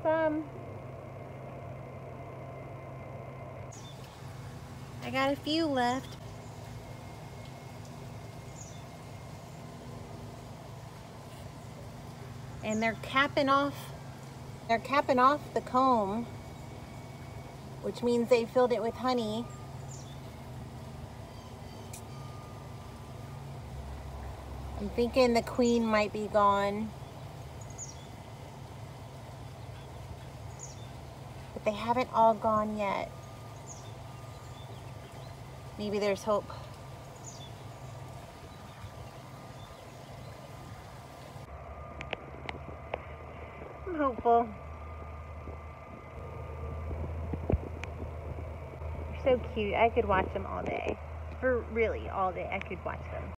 welcome. I got a few left. And they're capping off the comb, which means they filled it with honey. I'm thinking the queen might be gone, but they haven't all gone yet. Maybe there's hope. I'm hopeful. They're so cute. I could watch them all day. For really all day, I could watch them.